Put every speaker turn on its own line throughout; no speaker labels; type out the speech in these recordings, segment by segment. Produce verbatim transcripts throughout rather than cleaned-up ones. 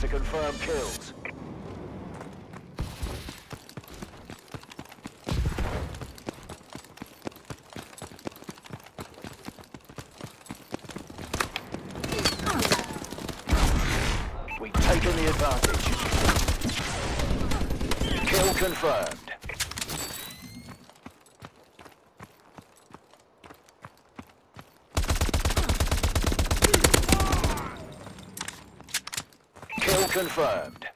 to confirm kills. We've taken the advantage. Kill confirmed. Kill confirmed.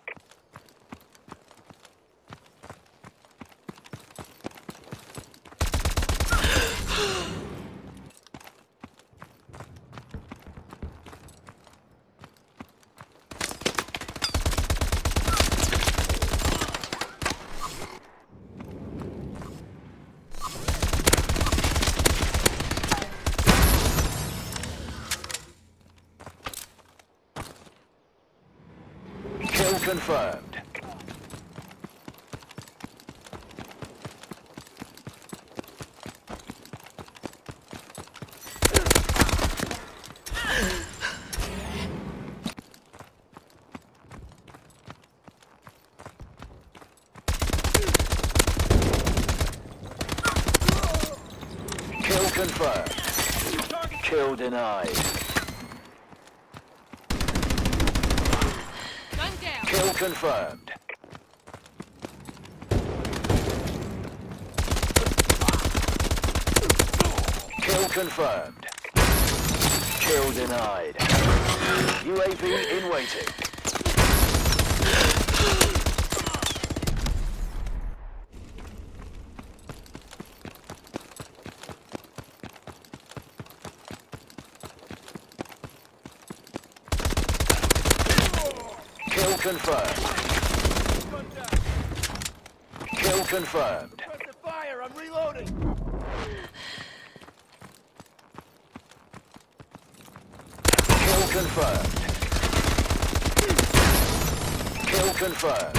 Kill confirmed. Kill confirmed. Kill denied. Kill confirmed. Kill confirmed. Kill denied. U A V in waiting. Kill confirmed. Kill confirmed.
Press the fire, I'm reloading.
Kill confirmed. Kill confirmed.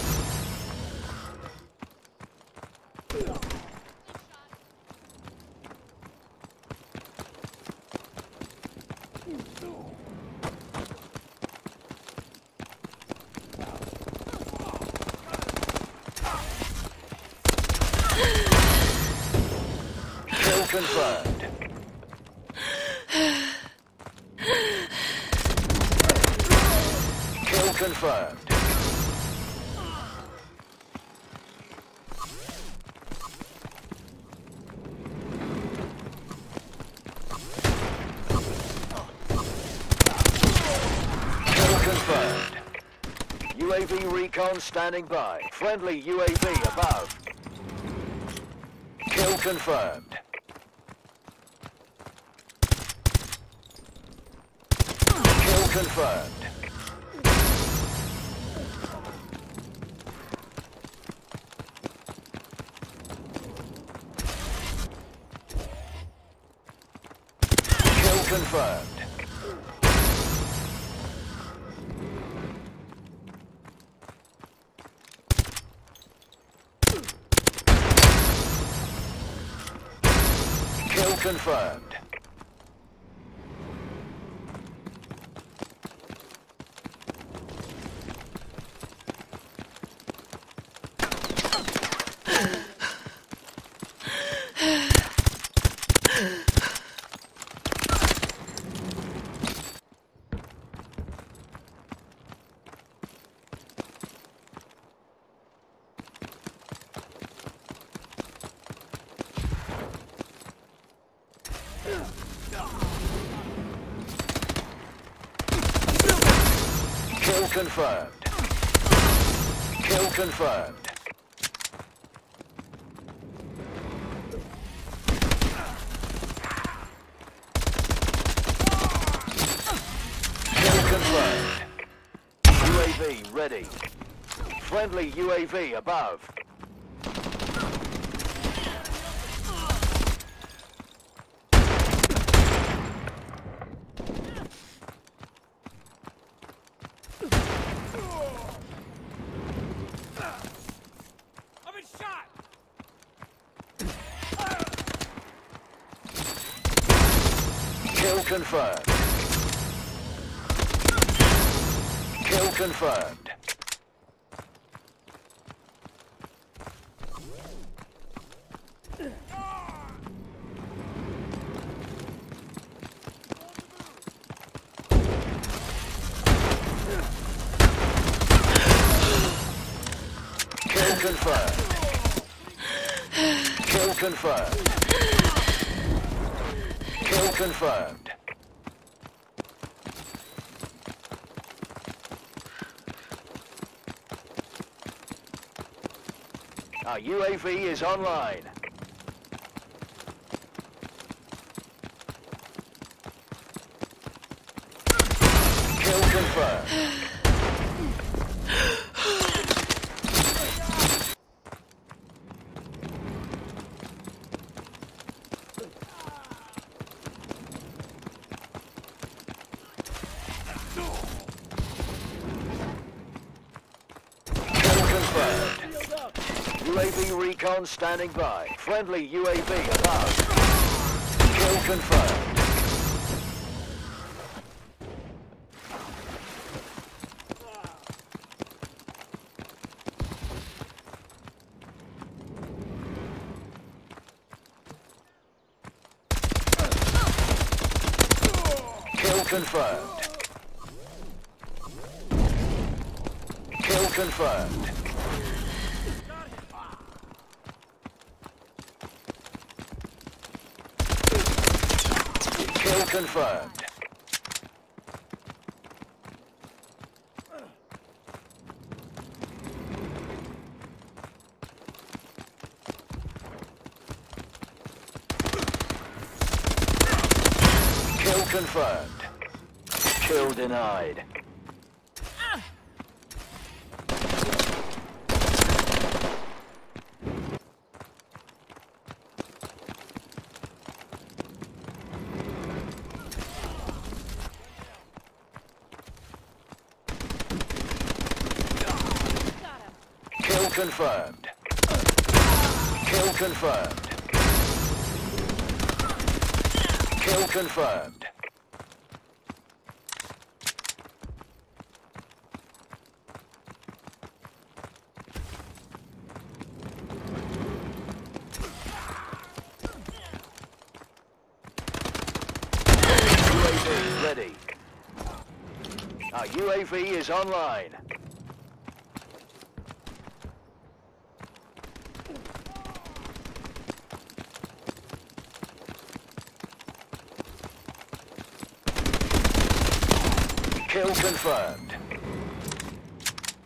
Kill confirmed. Kill confirmed. Kill confirmed. U A V recon standing by. Friendly U A V above. Kill confirmed. Kill confirmed. Kill confirmed. Kill confirmed. Kill confirmed. Kill confirmed. Kill confirmed. U A V ready. Friendly U A V above. Kill confirmed. Kill confirmed. Kill confirmed. Kill confirmed. Kill confirmed. Our U A V is online. Kill confirmed. Kill confirmed. U A V recon standing by. Friendly U A V above. Kill confirmed. Kill confirmed. Kill confirmed. Kill confirmed. Kill confirmed. Kill denied. Kill confirmed. Kill confirmed. Kill confirmed. U A V ready. Our U A V is online. Kill confirmed.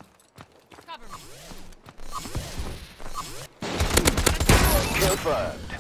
Cover me.
Confirmed.